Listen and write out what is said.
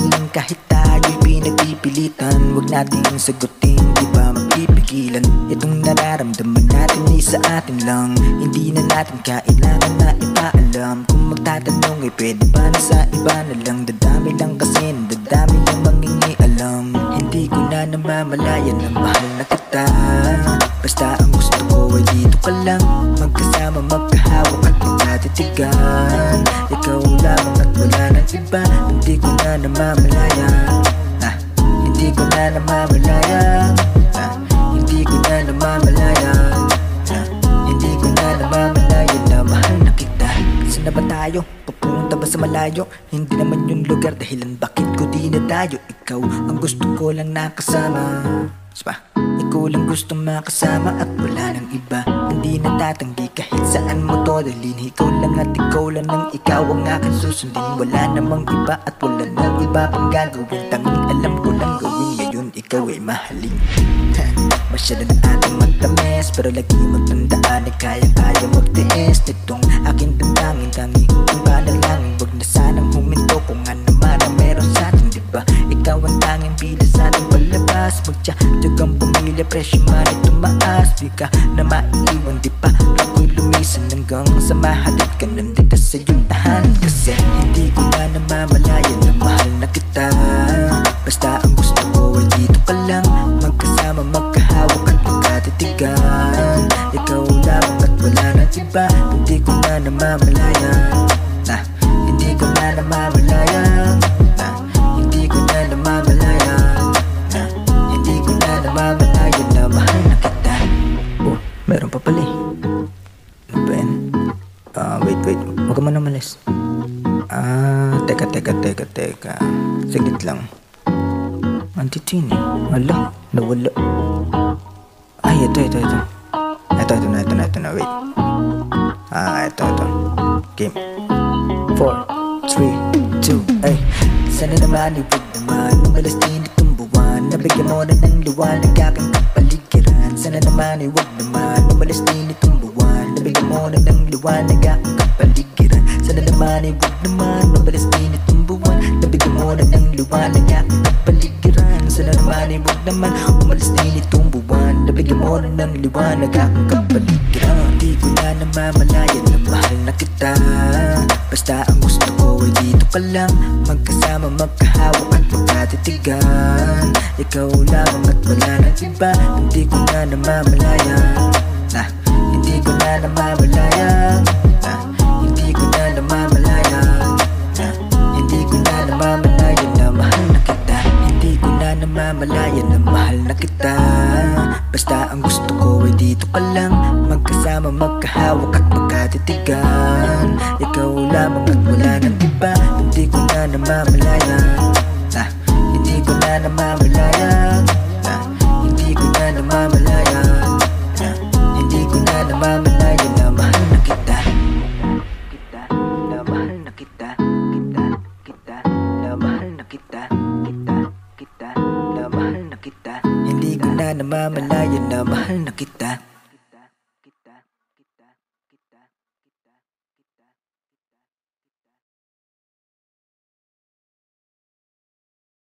feeling kahit tayo'y pinagpipilitan. Huwag nating sagutin, di ba mapipigilan? Itong nararamdaman natin ay sa atin lang. Hindi na natin kailangan na ipaalam. Kung magtatanong ay pwede ba na sa iba na lang? Dadami lang kasi dadami yung mangingialam. Hindi ko na namamalayan na mahal na kita. Basta ang gusto ko ay dito ka lang, magkasama, magkahawak at magkatitigan. Ikaw lamang at wala nang iba. Hindi ko na namamalayan, hindi ko na namamalayan, hindi ko na namamalayan, hindi ko na namamalayan na mahal na kita. Saan na ba tayo? Papunta ba sa malayo? Hindi naman yung lugar dahilan bakit ko di na tayo. Ikaw ang gusto ko lang nakasama, ikaw lang gusto makasama at wala nang iba. Hindi natatanggi kahit saan mo to dalhin. Ikaw lang at ikaw lang ang ikaw ang aking susundin. Wala namang iba at wala nang iba pang gagawin. Tanging alam ko lang gawin ngayon, ikaw ay mahalin. Masyado na ating magtamis, pero lagi mong tandaan na kaya-kaya magtiis nitong aking damdangin. Tangi kung panalangin, wag na sanang huminto kung ano man ang meron sa atin, diba? Ikaw ang tanging pila sa ating palabas. Magtiyag-tiyag pumili, presyo man ay tumaas. Di ka na maiiwan, di pa ako'y lumisan hanggang sa mahalid ka nandito sa iyong tahanan. Kasi hindi ko na namamalayan na mahal na kita. Basta ang gusto ko ay dito ka lang, magkasama, magkahawak at magkatitigan. Ikaw lamang at wala nang iba. Hindi ko na namamalayan, hindi ko na namamalayan, hindi ko na namamalayan, hindi ko na namamalayan na mahal na kita. Oh, meron pa pala eh. Ano ba yan? Wait, huwag ka man umalis. Teka. Saglit lang. Andito yun eh. Wala, nawala. Ay, ito. Ito na, wait. Ito. Game. 4, 3, 2, ay. Sana naman, huwag naman umalas din itong buwan. Nabigyan mo na ng liwanag aking kapaligiran. Sana naman, huwag naman umalas din itong buwan. Nabigyan mo na ng liwanag aking kapaligiran. Sana naman, huwag naman umalas din itong buwan. Nabigyan mo na ng liwanag aking kapaligiran. Sana naman, huwag naman umalis din itong buwan. Nabigyan mo na ng liwanag aking kapaligiran. Di ko na namamalayan na mahal na kita. Basta ang gusto ko ay dito ka lang, magkasama, magkahawak at magkatitigan. Ikaw lamang at wala nang iba. Hindi ko na namamalayan, hindi ko na namamalayan, hindi ko na namamalayan, hindi ko na namamalayan na mahal na kita. Hindi ko na namamalayan na mahal na kita. Basta ang gusto ko ay dito ka lang, magkasama, magkahawak at magkatitigan. Ikaw lamang at wala nang iba. Hindi ko na namamalayan, hindi ko na namamalayan, hindi ko na namamalayan, hindi ko na namamalayan na mahal na kita. Na mahal na kita, na mahal na kita, na mahal na kita. Hindi ko na namamalayan na mahal na kita.